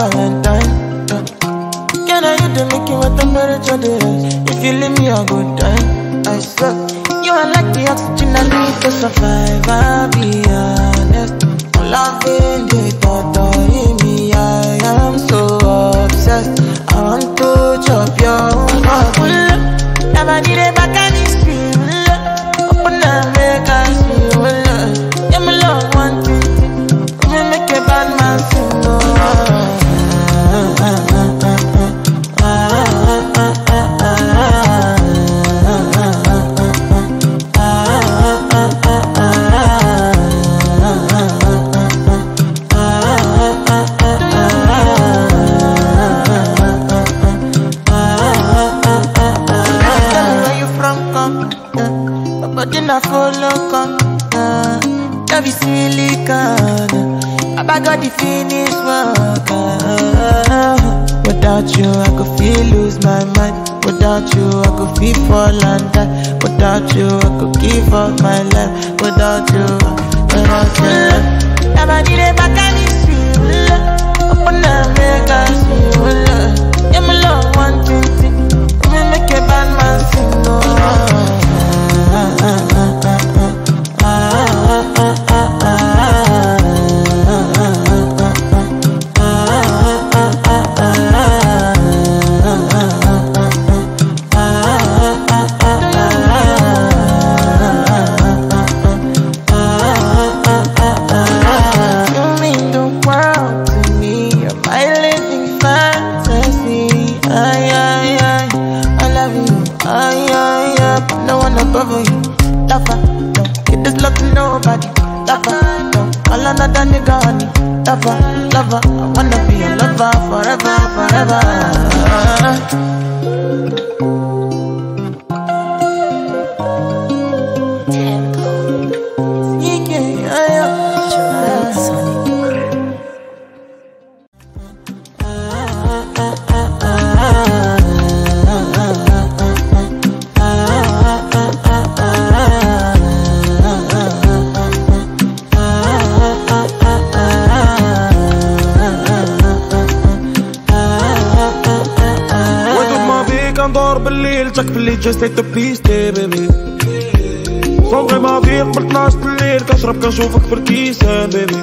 Valentine. Can I hit the making what temperature there is? If you leave me a good time, I swear. You are like the oxygen I need to survive, I'll be honest. I'm loving the thought of me, I am so obsessed. I want to chop your heart. Never did it back and it's real. Open up, make us feel. Yeah, my love, one thing. We make a bad man sing. I follow come, love is silicon. I got the finish work. Without you, I could feel lose my mind. Without you, I could feel fall and die. Without you, I could give up my life. Without you, never did it back and it's real. Open up, make us feel. Yeah, my love, one thing. We make a bad man sing. Lover, don't give this love to nobody. Lover, don't call another nigga honey. Lover, lover, I wanna be your lover forever, forever. ندور بالليل تكفلي جاستي تبيستي بيبي صغري ما فيق قبل 12 الليل كنشرب كنشوفك في الكيسان بيبي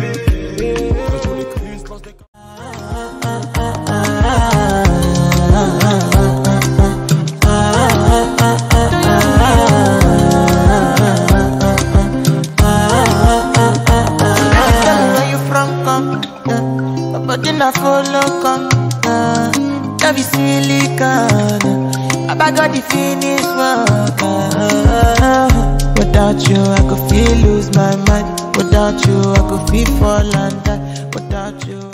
Love is silicon. I got the finish work. Without you, I could feel lose my mind. Without you, I could feel fall and die. Without you.